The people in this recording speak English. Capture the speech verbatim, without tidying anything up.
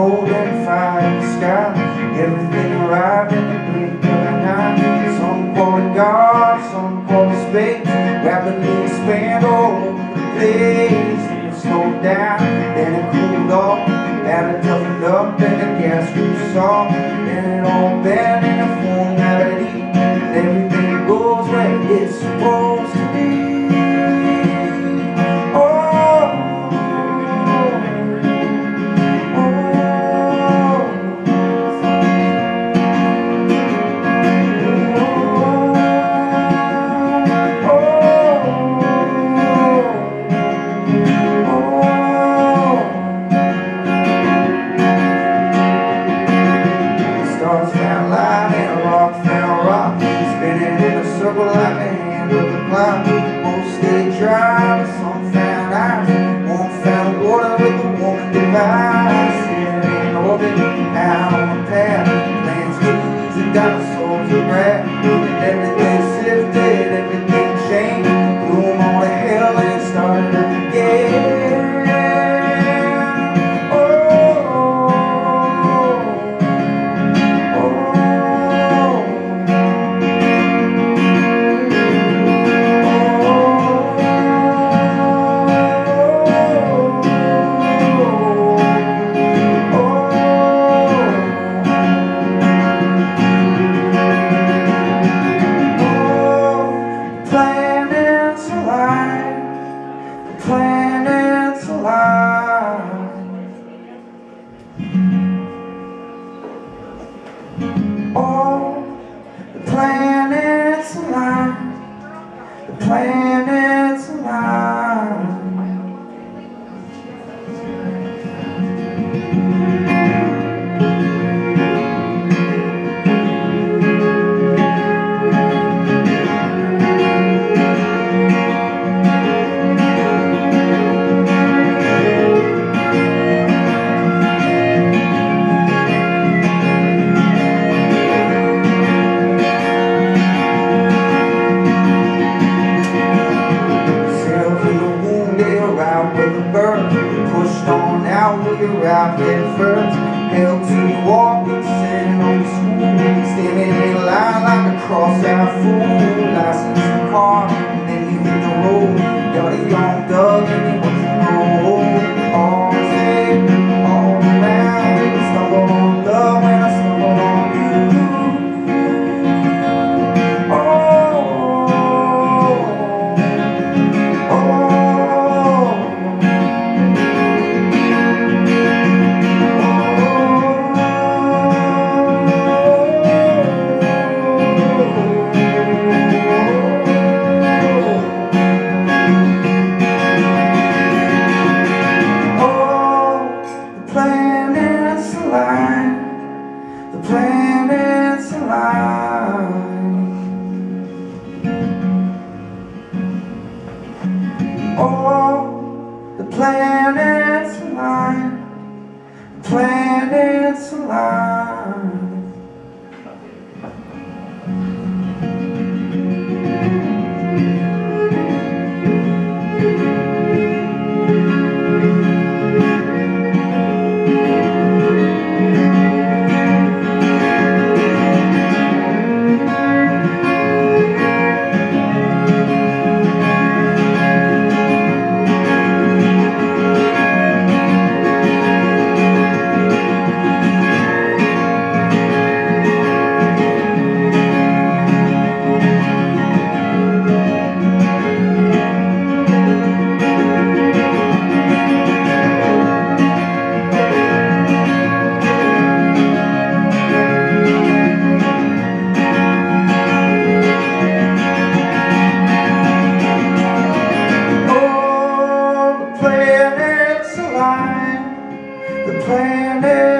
holding fire in the sky. Everything arrived in the blink of an eye. Some call it God, some call it space. Rapidly expand all over the place. It slowed down, then it cooled off. Had it toughened up, and the gas grew soft. Then it all bent in a form gravity. And everything goes where it's supposed to be. Circle like a hand of the clock. Most stay dry, but some found ice. One found water with a woman device. Sitting in orbit, out on the path. Plants, trees, and dinosaurs and grass. And everything shifted, everything changed. Blew 'em all to hell and started up again. Planet's alive. Oh, the planet's alive. The planet's alive. With a bird, pushed on out, we arrived head first. Held to the walking, sitting on the school, standing in line like a cross-eyed fool. License the car, and then you hit the road. Got a young dog, and he wants to know. All day, all around, stumbled on love when I stumbled on you. The planet's alive. Oh, the planet's alive. The planet's alive. The planet's